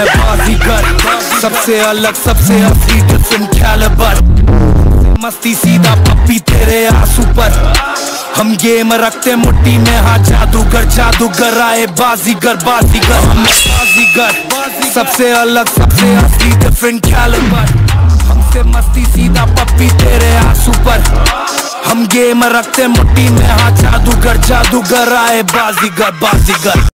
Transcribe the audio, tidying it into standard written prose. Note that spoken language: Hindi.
है बाजीगर, सबसे अलग सबसे असली डिफरेंट कैलिबर। मस्ती सीधा पप्पी तेरे आंसू पर, हम गेम रखते मुट्ठी में, हाँ जादूगर जादूगर आए बाजीगर बाजीगर। हम बाजीगर सबसे अलग सबसे असली डिफरेंट कैलिबर। हमसे मस्ती सीधा पप्पी तेरे आंसू पर, हम गेम रखते मुट्ठी में, हाँ जादूगर जादूगर आए बाजीगर बाजीगर।